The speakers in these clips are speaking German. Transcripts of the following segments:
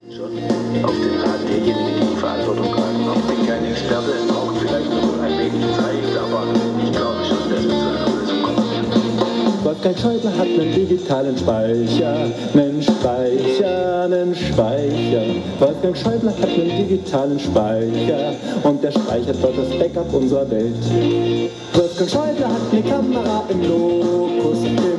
Schon auf den Rat derjenigen, die die Verantwortung tragen. Ich bin kein Experte, braucht vielleicht noch ein wenig Zeit, aber ich glaube schon, dass wir zu einer Lösung kommen. Wolfgang Schäuble hat einen digitalen Speicher, einen Speicher. Wolfgang Schäuble hat einen digitalen Speicher und der speichert dort das Backup unserer Welt. Wolfgang Schäuble hat eine Kamera im Lokus.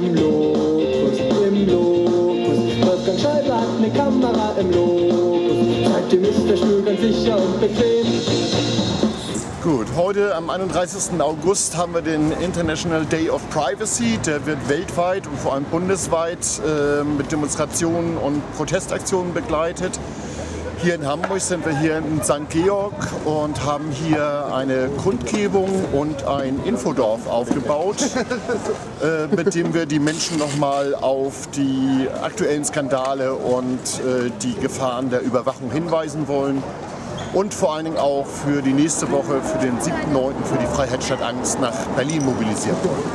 Wolfgang Schäuble hat eine Kamera im Lokus. Seitdem ist der Stuhl ganz sicher und bequem. Gut, heute am 31. August haben wir den International Day of Privacy. Der wird weltweit und vor allem bundesweit mit Demonstrationen und Protestaktionen begleitet. Hier in Hamburg sind wir hier in St. Georg und haben hier eine Kundgebung und ein Infodorf aufgebaut, mit dem wir die Menschen nochmal auf die aktuellen Skandale und die Gefahren der Überwachung hinweisen wollen. Und vor allen Dingen auch für die nächste Woche, für den 7.9. für die Freiheit statt Angst nach Berlin mobilisiert wollen.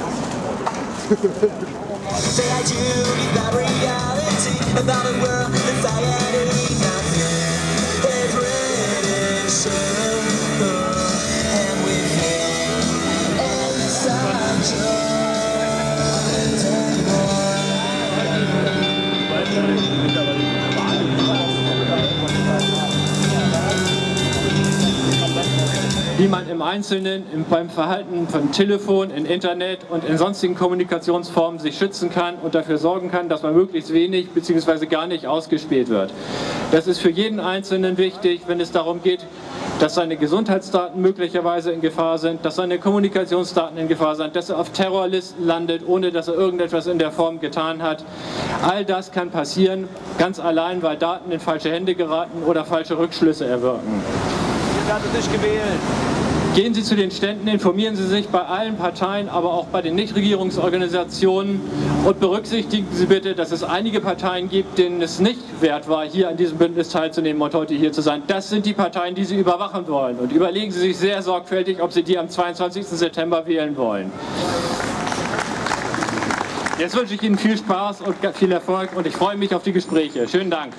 Wie man im Einzelnen beim Verhalten von Telefon, im Internet und in sonstigen Kommunikationsformen sich schützen kann und dafür sorgen kann, dass man möglichst wenig bzw. gar nicht ausgespäht wird. Das ist für jeden Einzelnen wichtig, wenn es darum geht, dass seine Gesundheitsdaten möglicherweise in Gefahr sind, dass seine Kommunikationsdaten in Gefahr sind, dass er auf Terrorlisten landet, ohne dass er irgendetwas in der Form getan hat. All das kann passieren, ganz allein, weil Daten in falsche Hände geraten oder falsche Rückschlüsse erwirken. Ich hatte dich gewählt. Gehen Sie zu den Ständen, informieren Sie sich bei allen Parteien, aber auch bei den Nichtregierungsorganisationen und berücksichtigen Sie bitte, dass es einige Parteien gibt, denen es nicht wert war, hier an diesem Bündnis teilzunehmen und heute hier zu sein. Das sind die Parteien, die Sie überwachen wollen. Und überlegen Sie sich sehr sorgfältig, ob Sie die am 22. September wählen wollen. Jetzt wünsche ich Ihnen viel Spaß und viel Erfolg und ich freue mich auf die Gespräche. Schönen Dank.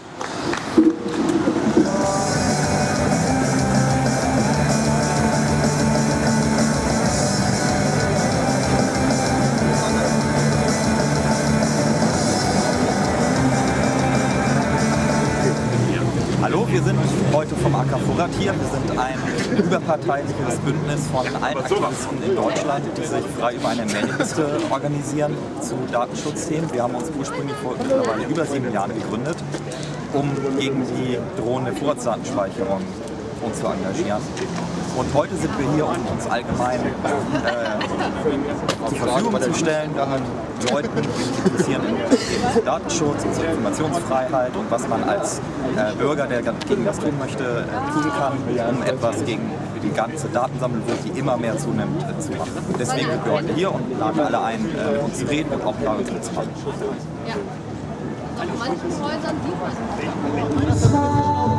Hallo, wir sind heute vom AK Vorrat hier. Wir sind ein überparteiliches Bündnis von allen Aktivisten in Deutschland, die sich frei über eine Mailingliste organisieren zu Datenschutzthemen. Wir haben uns ursprünglich vor mittlerweile über 7 Jahren gegründet, um gegen die drohende Vorratsdatenspeicherung uns zu engagieren. Und heute sind wir hier, um uns allgemein zur Verfügung zu stellen, Leuten, die sich interessieren in Datenschutz und Informationsfreiheit und was man als Bürger, der gegen das tun möchte, tun kann, um etwas gegen die ganze Datensammelwut, die immer mehr zunimmt, zu machen. Deswegen sind wir heute hier und laden alle ein, mit uns zu reden und auch bei uns mitzumachen. Ja. In manchen Häusern sieht man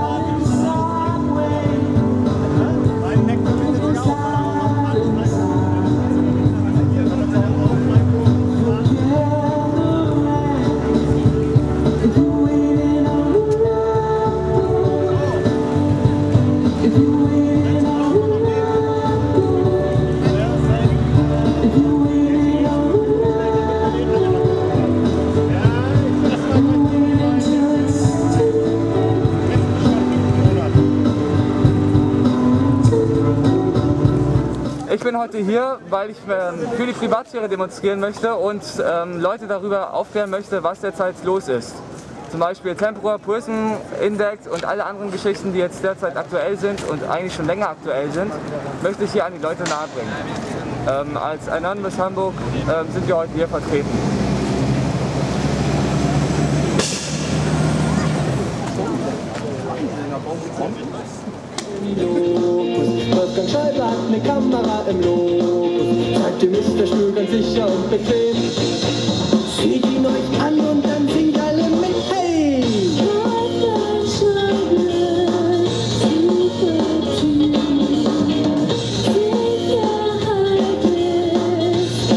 Ich bin heute hier, weil ich für die Privatsphäre demonstrieren möchte und Leute darüber aufklären möchte, was derzeit los ist. Zum Beispiel Temporal Prison Index und alle anderen Geschichten, die jetzt derzeit aktuell sind und eigentlich schon länger aktuell sind, möchte ich hier an die Leute nahebringen. Als Anonymous Hamburg sind wir heute hier vertreten. Wolfgang Schäuble hat eine Kamera im Lokus. Seitdem ist der Stuhl ganz sicher und bequem. Seht ihn euch an und dann singt alle mit. Hey! Wolfgang Schäuble,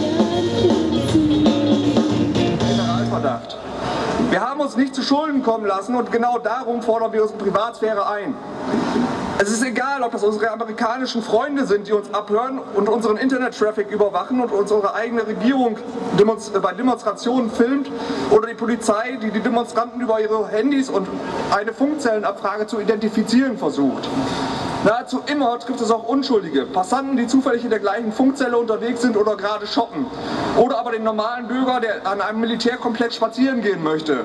Generalverdacht. Wir haben uns nicht zu Schulden kommen lassen. lassen und genau darum fordern wir unsere Privatsphäre ein. Es ist egal, ob das unsere amerikanischen Freunde sind, die uns abhören und unseren Internet-Traffic überwachen und unsere eigene Regierung bei Demonstrationen filmt, oder die Polizei, die die Demonstranten über ihre Handys und eine Funkzellenabfrage zu identifizieren versucht. Nahezu immer trifft es auch Unschuldige, Passanten, die zufällig in der gleichen Funkzelle unterwegs sind oder gerade shoppen. Oder aber den normalen Bürger, der an einem Militärkomplex spazieren gehen möchte.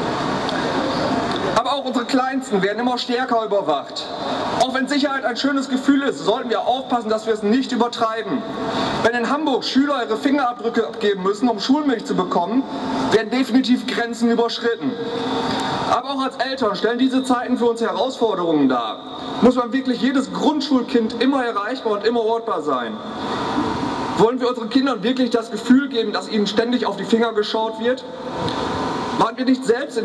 Aber auch unsere Kleinsten werden immer stärker überwacht. Auch wenn Sicherheit ein schönes Gefühl ist, sollten wir aufpassen, dass wir es nicht übertreiben. Wenn in Hamburg Schüler ihre Fingerabdrücke abgeben müssen, um Schulmilch zu bekommen, werden definitiv Grenzen überschritten. Aber auch als Eltern stellen diese Zeiten für uns Herausforderungen dar. Muss man wirklich jedes Grundschulkind immer erreichbar und immer ortbar sein? Wollen wir unseren Kindern wirklich das Gefühl geben, dass ihnen ständig auf die Finger geschaut wird? Haben wir nicht selbst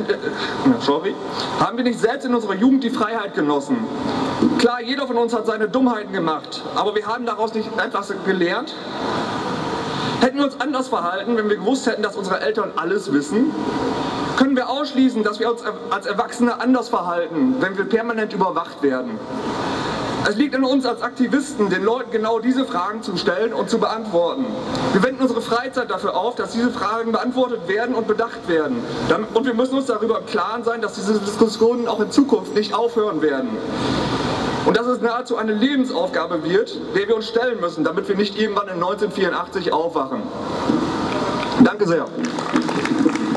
in unserer Jugend die Freiheit genossen? Klar, jeder von uns hat seine Dummheiten gemacht, aber wir haben daraus nicht etwas gelernt? Hätten wir uns anders verhalten, wenn wir gewusst hätten, dass unsere Eltern alles wissen? Können wir ausschließen, dass wir uns als Erwachsene anders verhalten, wenn wir permanent überwacht werden? Es liegt an uns als Aktivisten, den Leuten genau diese Fragen zu stellen und zu beantworten. Wir wenden unsere Freizeit dafür auf, dass diese Fragen beantwortet werden und bedacht werden. Und wir müssen uns darüber im Klaren sein, dass diese Diskussionen auch in Zukunft nicht aufhören werden. Und dass es nahezu eine Lebensaufgabe wird, der wir uns stellen müssen, damit wir nicht irgendwann in 1984 aufwachen. Danke sehr.